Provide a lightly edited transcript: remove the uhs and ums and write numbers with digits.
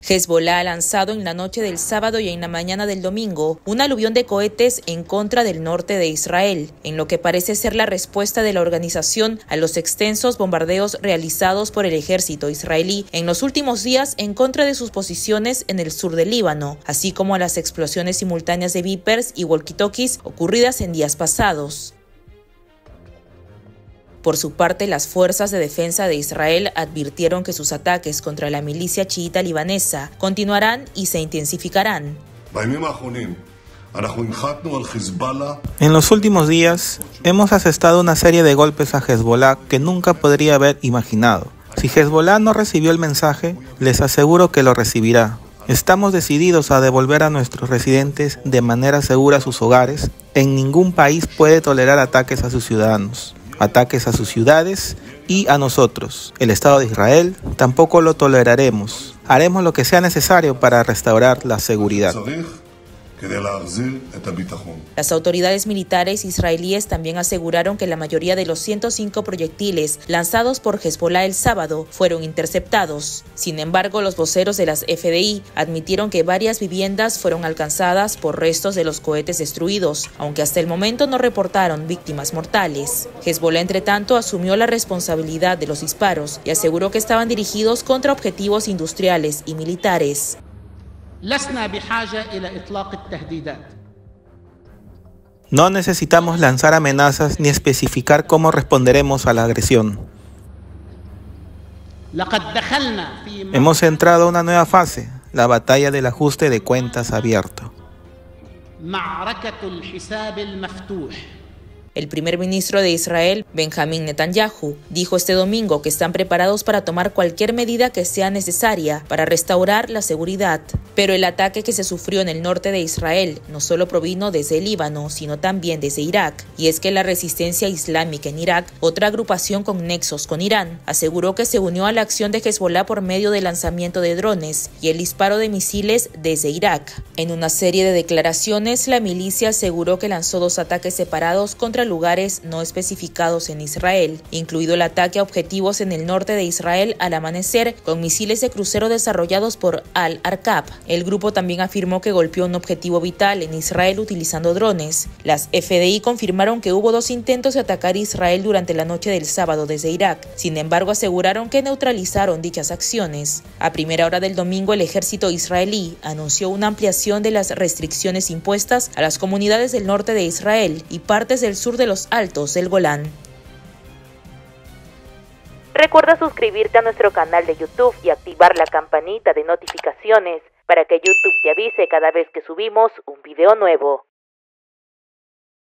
Hezbolá ha lanzado en la noche del sábado y en la mañana del domingo un aluvión de cohetes en contra del norte de Israel, en lo que parece ser la respuesta de la organización a los extensos bombardeos realizados por el ejército israelí en los últimos días en contra de sus posiciones en el sur del Líbano, así como a las explosiones simultáneas de Vipers y walkie-talkies ocurridas en días pasados. Por su parte, las fuerzas de defensa de Israel advirtieron que sus ataques contra la milicia chiita libanesa continuarán y se intensificarán. En los últimos días, hemos asestado una serie de golpes a Hezbolá que nunca podría haber imaginado. Si Hezbolá no recibió el mensaje, les aseguro que lo recibirá. Estamos decididos a devolver a nuestros residentes de manera segura a sus hogares. En ningún país puede tolerar ataques a sus ciudadanos. Ataques a sus ciudades y a nosotros, el Estado de Israel, tampoco lo toleraremos. Haremos lo que sea necesario para restaurar la seguridad. Las autoridades militares israelíes también aseguraron que la mayoría de los 105 proyectiles lanzados por Hezbolá el sábado fueron interceptados. Sin embargo, los voceros de las FDI admitieron que varias viviendas fueron alcanzadas por restos de los cohetes destruidos, aunque hasta el momento no reportaron víctimas mortales. Hezbolá, entre tanto, asumió la responsabilidad de los disparos y aseguró que estaban dirigidos contra objetivos industriales y militares. No necesitamos lanzar amenazas ni especificar cómo responderemos a la agresión. Hemos entrado a una nueva fase, la batalla del ajuste de cuentas abierto. El primer ministro de Israel, Benjamín Netanyahu, dijo este domingo que están preparados para tomar cualquier medida que sea necesaria para restaurar la seguridad. Pero el ataque que se sufrió en el norte de Israel no solo provino desde el Líbano, sino también desde Irak. Y es que la resistencia islámica en Irak, otra agrupación con nexos con Irán, aseguró que se unió a la acción de Hezbolá por medio del lanzamiento de drones y el disparo de misiles desde Irak. En una serie de declaraciones, la milicia aseguró que lanzó 2 ataques separados contra lugares no especificados en Israel, incluido el ataque a objetivos en el norte de Israel al amanecer con misiles de crucero desarrollados por Al-Arqab. El grupo también afirmó que golpeó un objetivo vital en Israel utilizando drones. Las FDI confirmaron que hubo 2 intentos de atacar Israel durante la noche del sábado desde Irak. Sin embargo, aseguraron que neutralizaron dichas acciones. A primera hora del domingo, el ejército israelí anunció una ampliación de las restricciones impuestas a las comunidades del norte de Israel y partes del sur de los Altos del Golán. Recuerda suscribirte a nuestro canal de YouTube y activar la campanita de notificaciones para que YouTube te avise cada vez que subimos un video nuevo.